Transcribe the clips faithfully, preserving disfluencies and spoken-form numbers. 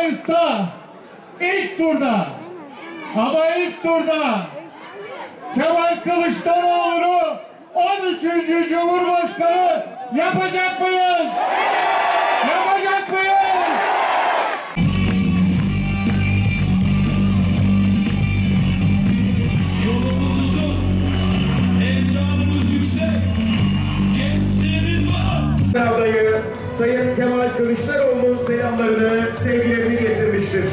Mayıs'ta ilk turda ama ilk turda Kemal Kılıçdaroğlu'nu on üçüncü Cumhurbaşkanı yapacak mıyız? Yapacak mıyız? Yolumuz uzun, heyecanımız yüksek, gençliğimiz var. Adayı Sayın Kemal Kılıçdaroğlu'nun selamlarını, sevgilerini getirmiştir.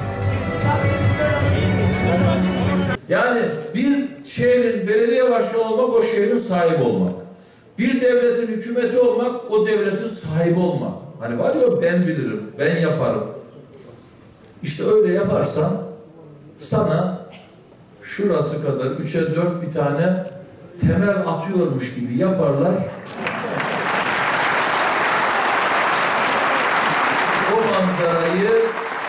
Yani bir şehrin belediye başkanı olmak, o şehrin sahibi olmak. Bir devletin hükümeti olmak, o devletin sahibi olmak. Hani var ya, ben bilirim, ben yaparım. İşte öyle yaparsan sana şurası kadar üçe dört bir tane temel atıyormuş gibi yaparlar. O manzarayı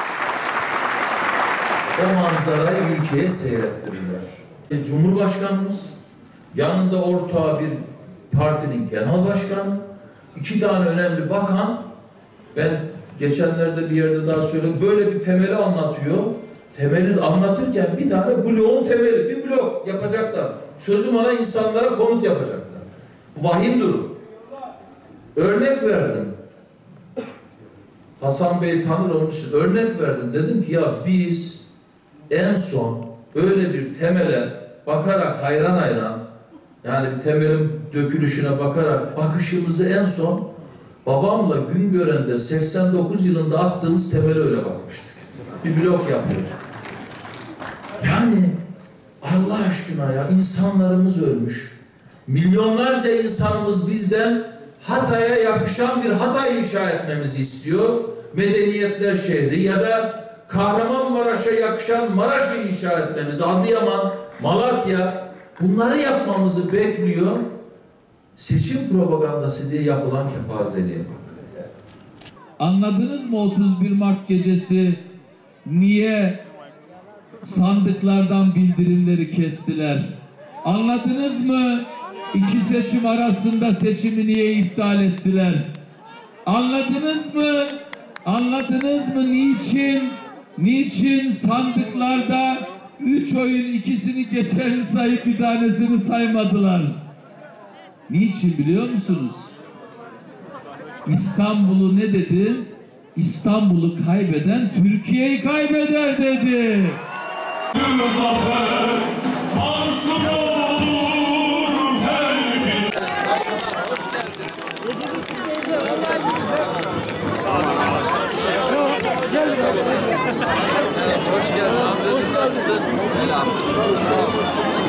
o manzarayı ülkeye seyrettirirler. E, Cumhurbaşkanımız, yanında ortağı bir partinin genel başkanı, iki tane önemli bakan, ben geçenlerde bir yerde daha söyledim, böyle bir temeli anlatıyor. Temeli anlatırken bir tane bloğun temeli, bir blok yapacaklar. Sözüm ona, insanlara konut yapacaklar. Bu vahim durum. Örnek verdim. Hasan Bey tanır onun için örnek verdim. Dedim ki ya biz en son öyle bir temele bakarak hayran hayran, yani bir temelin dökülüşüne bakarak bakışımızı en son babamla Güngören'de seksen dokuz yılında attığımız temele öyle bakmıştık. Bir blok yapıyorduk. Yani Allah aşkına ya, insanlarımız ölmüş. Milyonlarca insanımız bizden Hatay'a yakışan bir Hatay inşa etmemizi istiyor. Medeniyetler şehri ya da Kahramanmaraş'a yakışan Maraş'ı inşa etmemizi, Adıyaman, Malatya, bunları yapmamızı bekliyor. Seçim propagandası diye yapılan kepazeliğe bak. Anladınız mı otuz bir Mart gecesi niye sandıklardan bildirimleri kestiler? Anladınız mı? İki seçim arasında seçimi niye iptal ettiler? Anladınız mı? Anladınız mı niçin? Niçin sandıklarda üç oyun ikisini geçerli sayıp bir tanesini saymadılar? Niçin biliyor musunuz? İstanbul'u ne dedi? İstanbul'u kaybeden Türkiye'yi kaybeder dedi. Zafer, Tansu olur her bir. Hoş geldin amcacığım, nasılsın? Elhamdülillah.